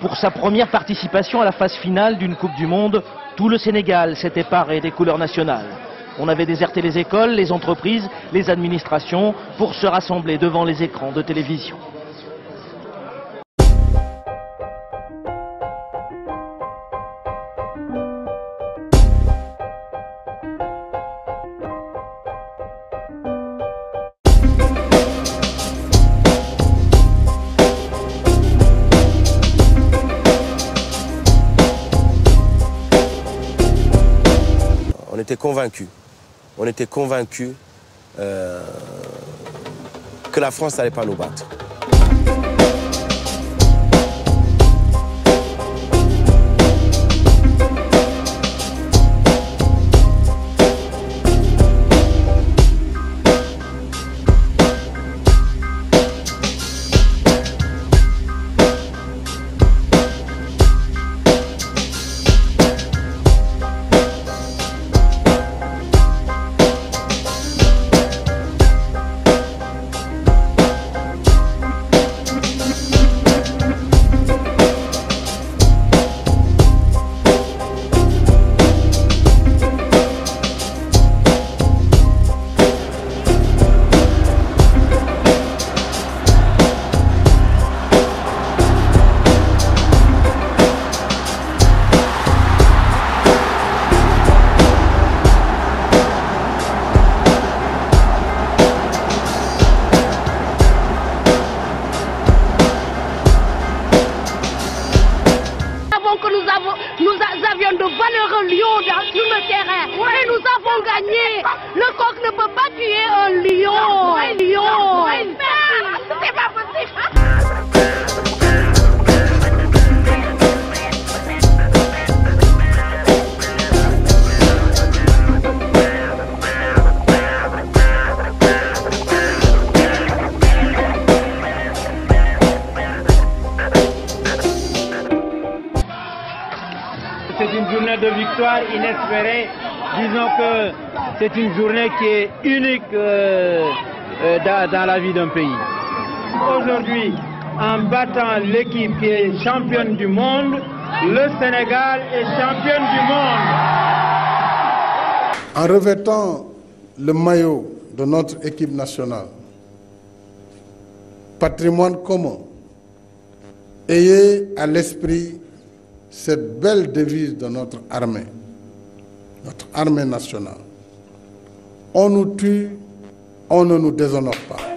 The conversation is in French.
Pour sa première participation à la phase finale d'une Coupe du Monde, tout le Sénégal s'était paré des couleurs nationales. On avait déserté les écoles, les entreprises, les administrations pour se rassembler devant les écrans de télévision. On était convaincus que la France n'allait pas nous battre. Nous avions de valeureux lions sur le terrain et nous avons gagné. Le coq ne peut pas tuer un lion. Un lion. C'est pas possible. C'est une journée de victoire inespérée. Disons que c'est une journée qui est unique dans la vie d'un pays. Aujourd'hui, en battant l'équipe qui est championne du monde, le Sénégal est championne du monde. En revêtant le maillot de notre équipe nationale, patrimoine commun, ayez à l'esprit cette belle devise de notre armée nationale. On nous tue, on ne nous déshonore pas.